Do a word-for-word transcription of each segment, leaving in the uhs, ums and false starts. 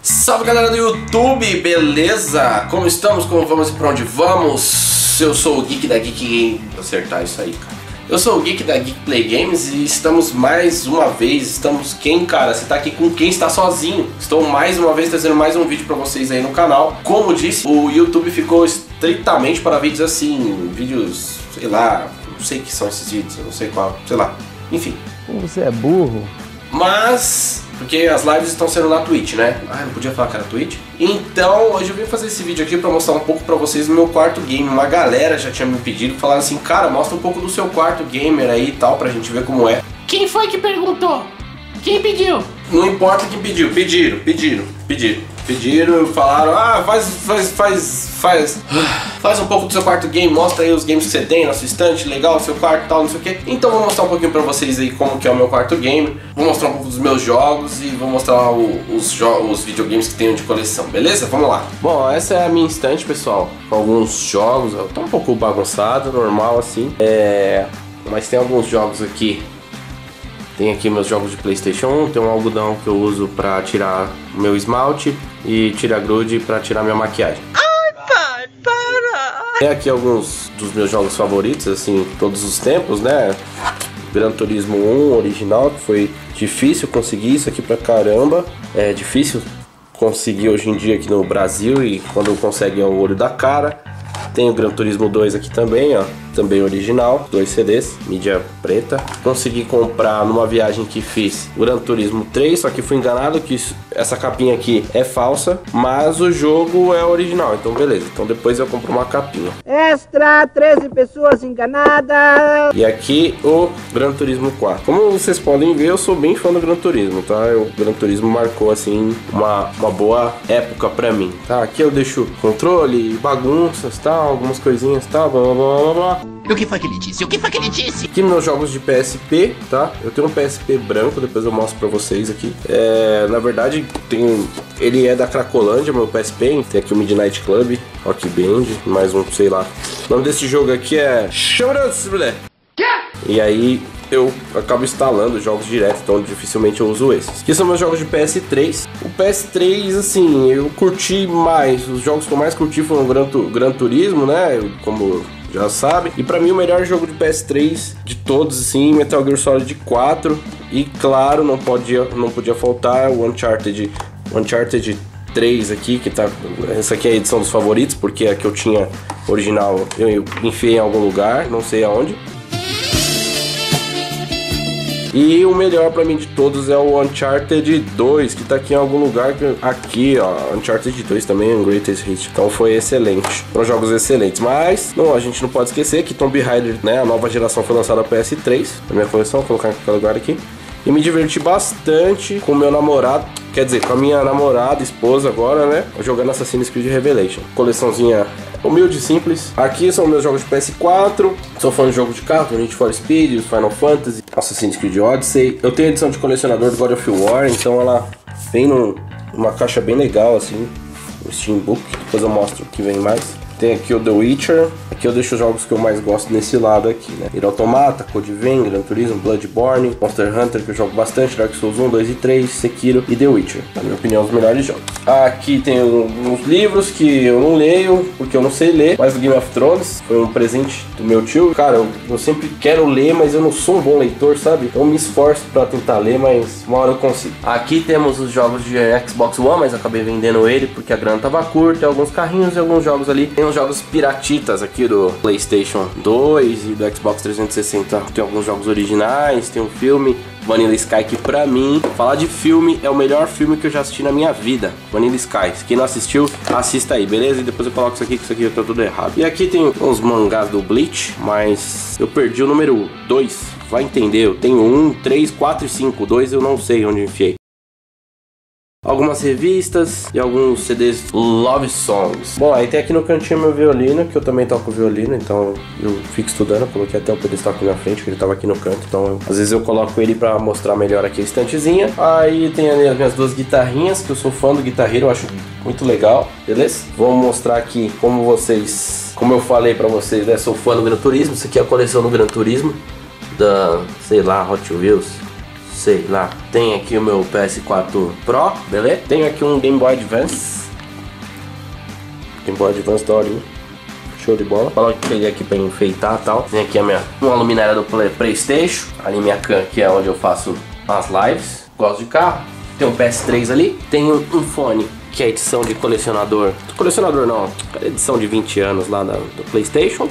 Salve galera do YouTube, beleza? Como estamos? Como vamos e pra onde vamos? Eu sou o Geek da Geek Game. Vou acertar isso aí, cara. Eu sou o Geek da Geek Play Games e estamos mais uma vez, estamos quem, cara? Você tá aqui com quem está sozinho. Estou mais uma vez trazendo mais um vídeo pra vocês aí no canal. Como disse, o YouTube ficou estritamente para vídeos assim, vídeos, sei lá, não sei o que são esses vídeos, eu não sei qual, sei lá, enfim. Você é burro? Mas, porque as lives estão sendo na Twitch, né? Ah, não podia falar que era Twitch? Então, hoje eu vim fazer esse vídeo aqui pra mostrar um pouco pra vocês do meu quarto game. Uma galera já tinha me pedido, falaram assim, cara, mostra um pouco do seu quarto gamer aí e tal, pra gente ver como é. Quem foi que perguntou? Quem pediu? Não importa quem pediu, pediram, pediram, pediram. Pediram, falaram, ah, faz, faz, faz, faz, faz um pouco do seu quarto game, mostra aí os games que você tem na sua estante, legal, o seu quarto e tal, não sei o que. Então vou mostrar um pouquinho pra vocês aí como que é o meu quarto game, vou mostrar um pouco dos meus jogos e vou mostrar o, os, os videogames que tenho de coleção, beleza? Vamos lá. Bom, essa é a minha estante, pessoal, com alguns jogos, tá um pouco bagunçado, normal assim, é... mas tem alguns jogos aqui. Tem aqui meus jogos de PlayStation um, tem um algodão que eu uso pra tirar o meu esmalte e tira-grude pra tirar minha maquiagem. Ai, pai, para! Tem aqui alguns dos meus jogos favoritos, assim, todos os tempos, né? Gran Turismo um original, que foi difícil conseguir isso aqui pra caramba. É difícil conseguir hoje em dia aqui no Brasil e quando consegue é o olho da cara. Tem o Gran Turismo dois aqui também, ó, também original, dois C Ds, mídia preta. Consegui comprar numa viagem que fiz o Gran Turismo três, só que fui enganado que isso, essa capinha aqui é falsa, mas o jogo é original, então beleza. Então depois eu compro uma capinha. Extra, treze pessoas enganadas. E aqui o Gran Turismo quatro. Como vocês podem ver, eu sou bem fã do Gran Turismo, tá? O Gran Turismo marcou, assim, uma, uma boa época pra mim, tá? Aqui eu deixo controle, bagunças, tal, algumas coisinhas, tal, blá blá blá blá blá. O que foi que ele disse? O que foi que ele disse? Aqui meus jogos de P S P, tá? Eu tenho um P S P branco, depois eu mostro pra vocês aqui. É, na verdade, tem, ele é da Cracolândia, meu P S P. Tem aqui o Midnight Club, Rock Band, mais um, sei lá. O nome desse jogo aqui é... E aí eu acabo instalando jogos direto, então dificilmente eu uso esses. Aqui são meus jogos de P S três. O P S três, assim, eu curti mais. Os jogos que eu mais curti foram o Gran, Gran Turismo, né? Eu, como... já sabe. E pra mim o melhor jogo de P S três de todos, assim, Metal Gear Solid quatro. E claro, não podia, não podia faltar o Uncharted, Uncharted três aqui, que tá... Essa aqui é a edição dos favoritos, porque a que eu tinha original eu, eu enfiei em algum lugar, não sei aonde. E o melhor pra mim de todos é o Uncharted dois, que tá aqui em algum lugar, aqui ó, Uncharted dois também é um Greatest Hits, então foi excelente, foram jogos excelentes, mas não, a gente não pode esquecer que Tomb Raider, né, a nova geração foi lançada P S três, na minha coleção, vou colocar em qualquer lugar aqui, e me diverti bastante com o meu namorado, quer dizer, com a minha namorada, esposa agora, né, jogando Assassin's Creed Revelation, coleçãozinha humilde e simples. Aqui são meus jogos de P S quatro. Sou fã de jogo de carro, Need for Speed, Final Fantasy, Assassin's Creed Odyssey. Eu tenho a edição de colecionador do God of War, então ela vem num, numa caixa bem legal, assim, um Steambook. Depois eu mostro o que vem mais. Tem aqui o The Witcher. Aqui eu deixo os jogos que eu mais gosto nesse lado aqui, né? Nier Automata, Code Vein, Gran Turismo, Bloodborne, Monster Hunter, que eu jogo bastante, Dark Souls um, dois e três, Sekiro e The Witcher. Na minha opinião, os melhores jogos. Aqui tem uns livros que eu não leio, porque eu não sei ler, mas o Game of Thrones foi um presente do meu tio. Cara, eu, eu sempre quero ler, mas eu não sou um bom leitor, sabe? Então eu me esforço pra tentar ler, mas uma hora eu consigo. Aqui temos os jogos de Xbox One, mas acabei vendendo ele porque a grana tava curta, tem alguns carrinhos e alguns jogos ali. Tem uns jogos piratitas aqui do PlayStation dois e do Xbox trezentos e sessenta. Tem alguns jogos originais, tem um filme Vanilla Sky, que pra mim, falar de filme, é o melhor filme que eu já assisti na minha vida, Vanilla Sky. Quem não assistiu, assista aí, beleza? E depois eu coloco isso aqui, que isso aqui tá tudo errado. E aqui tem uns mangás do Bleach, mas eu perdi o número dois, vai entender. Eu tenho um, três, quatro e cinco, dois eu não sei onde enfiei. Algumas revistas e alguns C Ds Love Songs. Bom, aí tem aqui no cantinho meu violino, que eu também toco violino, então eu fico estudando. Eu coloquei até o pedestal aqui na frente, que ele tava aqui no canto, então eu, às vezes eu coloco ele pra mostrar melhor aqui a estantezinha. Aí tem ali as minhas duas guitarrinhas, que eu sou fã do guitarreiro, eu acho muito legal, beleza? Vou mostrar aqui como vocês, como eu falei pra vocês, né, sou fã do Gran Turismo. Isso aqui é a coleção do Gran Turismo, da, sei lá, Hot Wheels, sei lá. Tem aqui o meu P S quatro Pro, beleza? Tenho aqui um Game Boy Advance. Game Boy Advance da horinha. Show de bola. Fala que peguei aqui pra enfeitar e tal. Tem aqui a minha uma luminária do Play, PlayStation. Ali minha cam, que é onde eu faço as lives. Gosto de carro. Tem um P S três ali. Tenho um fone, que é edição de colecionador. Colecionador não, edição de vinte anos lá da, do PlayStation.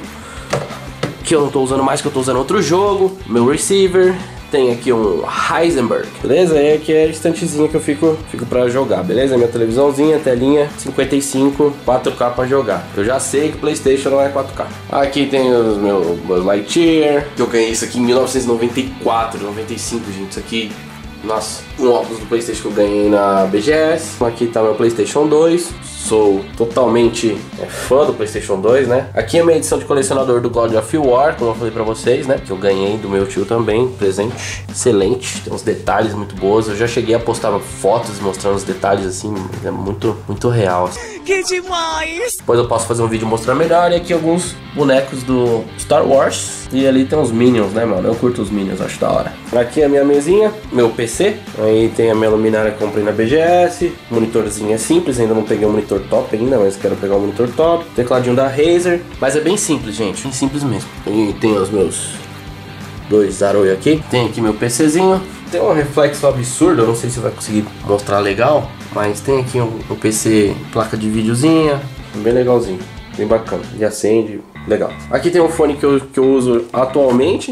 Que eu não tô usando mais, que eu tô usando outro jogo. Meu receiver. Tem aqui um Heisenberg, beleza? E aqui é a estantezinha que eu fico, fico pra jogar, beleza? Minha televisãozinha, telinha, cinquenta e cinco, quatro K pra jogar. Eu já sei que o PlayStation não é quatro K. Aqui tem os meus, meus Lightyear, que eu ganhei isso aqui em mil novecentos e noventa e quatro, noventa e cinco, gente. Isso aqui, nossa, um óculos do PlayStation que eu ganhei na B G S. Aqui tá meu PlayStation dois. Sou totalmente é, fã do PlayStation dois, né? Aqui é a minha edição de colecionador do God of War, como eu falei pra vocês, né? Que eu ganhei do meu tio também, presente. Excelente, tem uns detalhes muito bons. Eu já cheguei a postar fotos mostrando os detalhes assim, é muito, muito real. Assim. Que demais! Depois eu posso fazer um vídeo mostrando melhor. E aqui alguns bonecos do Star Wars. E ali tem uns Minions, né, mano? Eu curto os Minions, acho da hora. Aqui é a minha mesinha, meu P C. Aí tem a minha luminária que eu comprei na B G S. Monitorzinho é simples, ainda não peguei o monitor top ainda, mas quero pegar o monitor top. Tecladinho da Razer. Mas é bem simples, gente, bem simples mesmo. E tem os meus dois Aroi aqui. Tem aqui meu PCzinho. Tem um reflexo absurdo, eu não sei se vai conseguir mostrar legal. Mas tem aqui um, um P C, placa de videozinha. Bem legalzinho, bem bacana. E acende, legal. Aqui tem um fone que eu, que eu uso atualmente.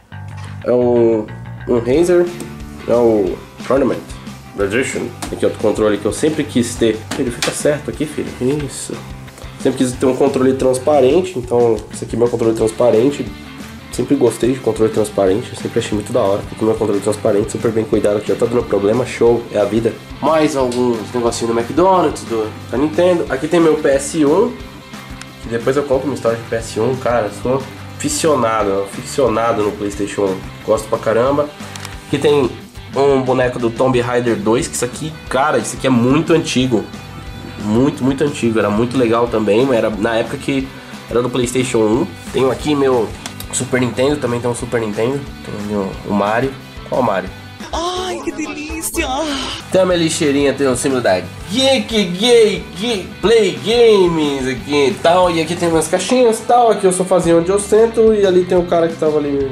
É um, um Razer. É o Tournament Edition. Aqui é outro controle que eu sempre quis ter. Filho, fica certo aqui, filho. Isso. Sempre quis ter um controle transparente. Então, esse aqui é meu controle transparente. Sempre gostei de controle transparente. Eu sempre achei muito da hora. Aqui meu controle transparente, super bem cuidado. Aqui já tá dando problema. Show, é a vida. Mais alguns negocinhos do McDonald's, do, da Nintendo. Aqui tem meu P S um. Que depois eu conto uma história de P S um. Cara, sou aficionado. Aficionado no PlayStation um. Gosto pra caramba. Aqui tem um boneco do Tomb Raider dois, que isso aqui, cara, isso aqui é muito antigo. Muito, muito antigo. Era muito legal também. Era na época que era do PlayStation um. Tenho aqui meu Super Nintendo, também tem um Super Nintendo. Tem o Mario. Qual o Mario? Ai, que delícia! Tem uma lixeirinha, tem um símbolo da Geek Gay Geek Play Games aqui e tal. E aqui tem umas caixinhas e tal. Aqui eu só fazia onde eu sento. E ali tem o cara que tava ali.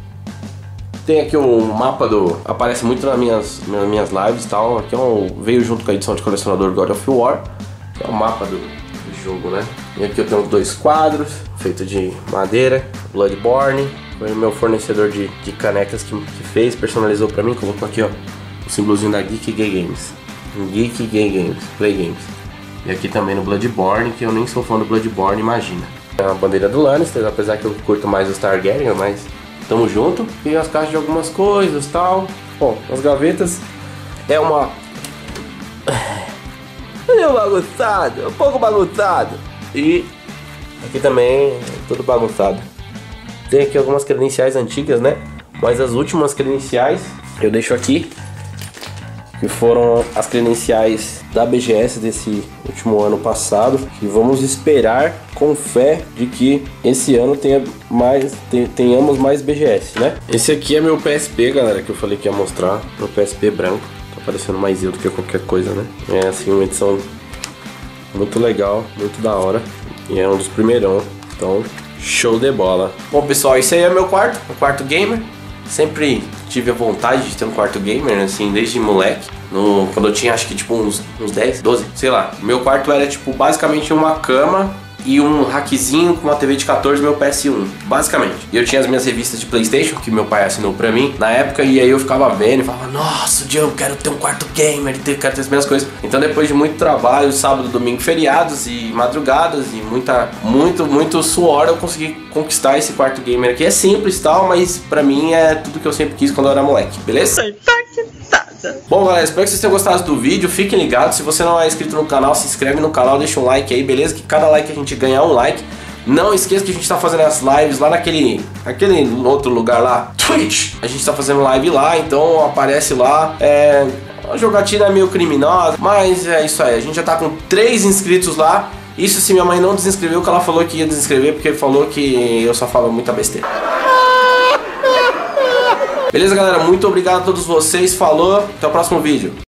Tem aqui um mapa do... Aparece muito nas minhas, nas minhas lives e tal. Aqui é um, veio junto com a edição de colecionador God of War. Que é o mapa do, do jogo, né? E aqui eu tenho dois quadros feito de madeira, Bloodborne. Foi o meu fornecedor de, de canecas que, que fez, personalizou pra mim. Colocou aqui, ó, o símbolozinho da Geek Gay Games. Geek Gay Games, Play Games. E aqui também no Bloodborne, que eu nem sou fã do Bloodborne, imagina. É a bandeira do Lannister, apesar que eu curto mais o Targaryen, mas tamo junto. E as caixas de algumas coisas e tal. Bom, as gavetas é uma... É bagunçado, um pouco bagunçado. E aqui também é tudo bagunçado. Tem aqui algumas credenciais antigas, né? Mas as últimas credenciais eu deixo aqui, que foram as credenciais da B G S desse último ano passado. E vamos esperar com fé de que esse ano tenha mais, tenhamos mais B G S, né? Esse aqui é meu P S P, galera, que eu falei que ia mostrar. Meu P S P branco. Tá parecendo mais eu do que qualquer coisa, né? É assim, uma edição muito legal, muito da hora. E é um dos primeirão. Então, show de bola. Bom, pessoal, esse aí é meu quarto, o quarto gamer. Sempre tive a vontade de ter um quarto gamer, assim, desde moleque. No, quando eu tinha, acho que tipo uns, uns dez, doze, sei lá. Meu quarto era tipo basicamente uma cama e um rackzinho com uma T V de quatorze, meu P S um, basicamente. E eu tinha as minhas revistas de PlayStation, que meu pai assinou pra mim na época, e aí eu ficava vendo e falava, nossa, Joe, eu quero ter um quarto gamer, eu quero ter as mesmas coisas. Então depois de muito trabalho, sábado, domingo, feriados e madrugadas e muita, muito, muito suor, eu consegui conquistar esse quarto gamer aqui. É simples e tal, mas pra mim é tudo que eu sempre quis quando eu era moleque, beleza? Bom, galera, espero que vocês tenham gostado do vídeo. Fiquem ligados, se você não é inscrito no canal, se inscreve no canal, deixa um like aí, beleza? Que cada like que a gente ganhar um like. Não esqueça que a gente tá fazendo as lives lá naquele aquele outro lugar lá, Twitch. A gente tá fazendo live lá, então aparece lá. É... A jogatina é meio criminosa, mas é isso aí. A gente já tá com três inscritos lá. Isso se minha mãe não desinscreveu, que ela falou que ia desinscrever, porque falou que eu só falo muita besteira. Beleza, galera? Muito obrigado a todos vocês. Falou, até o próximo vídeo.